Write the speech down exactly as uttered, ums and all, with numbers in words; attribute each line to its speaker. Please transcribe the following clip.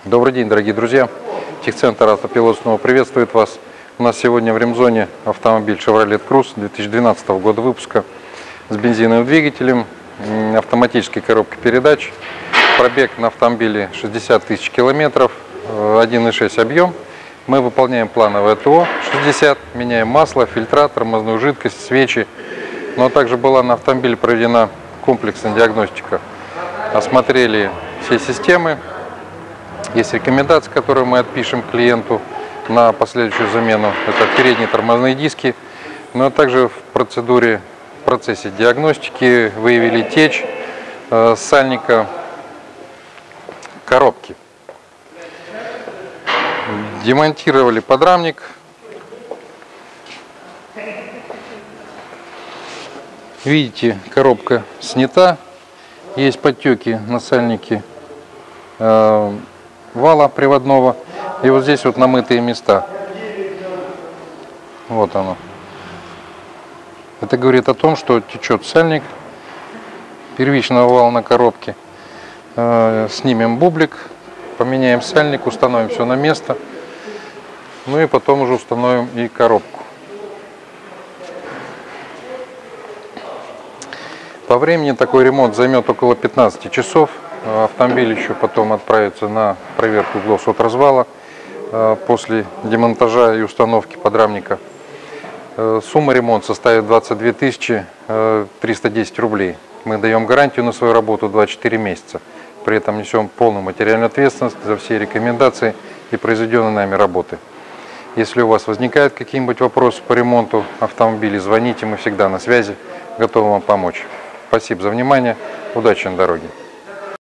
Speaker 1: Добрый день, дорогие друзья! Техцентр Автопилот снова приветствует вас. У нас сегодня в ремзоне автомобиль Chevrolet Cruze две тысячи двенадцатого года выпуска с бензиновым двигателем, автоматической коробкой передач. Пробег на автомобиле шестьдесят тысяч километров, один и шесть объем. Мы выполняем плановое ТО шестьдесят, меняем масло, фильтра, тормозную жидкость, свечи. Но также была на автомобиле проведена комплексная диагностика. Осмотрели все системы. Есть рекомендации, которые мы отпишем клиенту на последующую замену. Это передние тормозные диски. Но также в процедуре, в процессе диагностики выявили течь э, сальника коробки. Демонтировали подрамник. Видите, коробка снята. Есть подтеки на сальнике э, вала приводного. И вот здесь вот намытые места. Вот оно. Это говорит о том, что течет сальник первичного вала на коробке. Э, снимем бублик, поменяем сальник, установим все на место. Ну и потом уже установим и коробку. По времени такой ремонт займет около пятнадцати часов. Автомобиль еще потом отправится на проверку углов от развала после демонтажа и установки подрамника. Сумма ремонта составит двадцать две тысячи триста десять рублей. Мы даем гарантию на свою работу двадцать четыре месяца. При этом несем полную материальную ответственность за все рекомендации и произведенные нами работы. Если у вас возникают какие-нибудь вопросы по ремонту автомобиля, звоните, мы всегда на связи, готовы вам помочь. Спасибо за внимание, удачи на дороге.